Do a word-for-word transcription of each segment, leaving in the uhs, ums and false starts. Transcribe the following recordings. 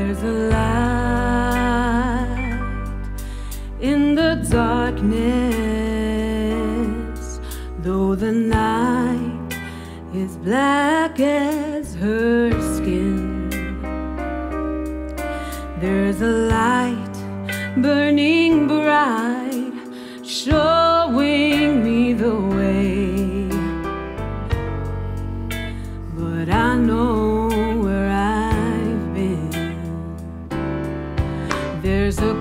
There's a light in the darkness, though the night is black as her skin. There's a light burning bright, showing me the way. But I know where I've been. There's a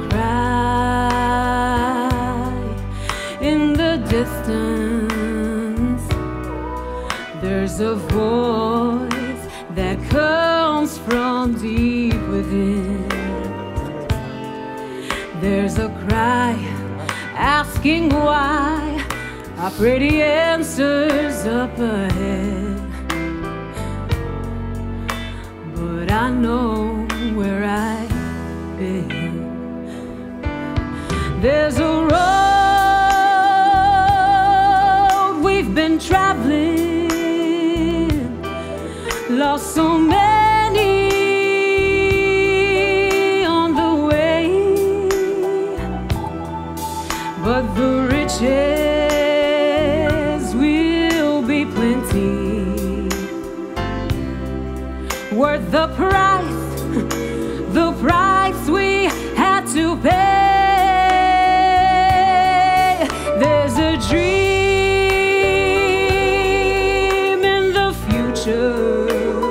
cry in the distance. There's a voice that comes from deep within. There's a cry asking why. I pray the answer's up ahead. But I know where I've been. There's a road we've been traveling, lost so many on the way, but the riches will be plenty, worth the price, the price we had to pay. There's a dream in the future.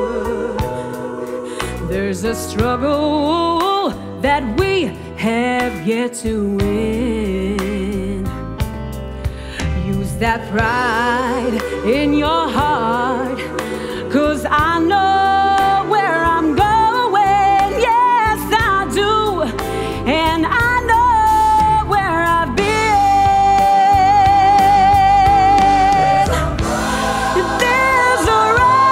There's a struggle that we have yet to win. Use that pride in your heart, 'cause I know where I'm going. Yes, I do. And I know where I've been. There's a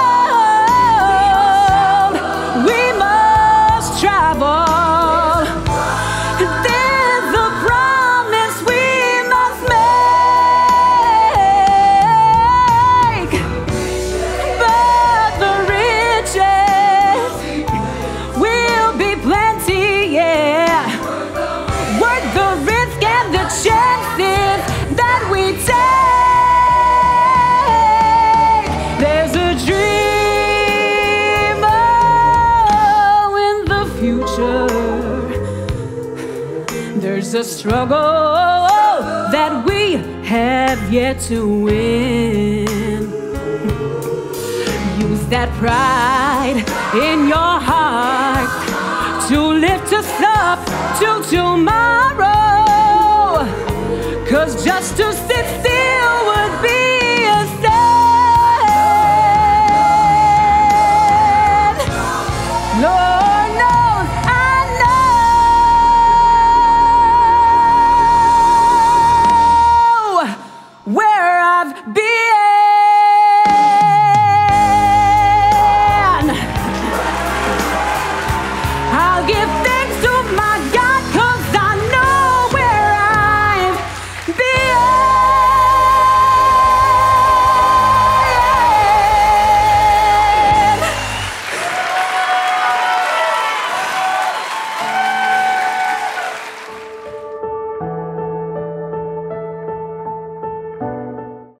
road we must travel. There's a promise we must make. But the riches will be plenty, yeah. Worth the risk and the chances that we take. There's a dream, oh, in the future. There's a struggle that we have yet to win. Use that pride in your heart to lift us up till tomorrow, 'cause just to sit still would be a sin. Lord knows I know where I've been. I'll give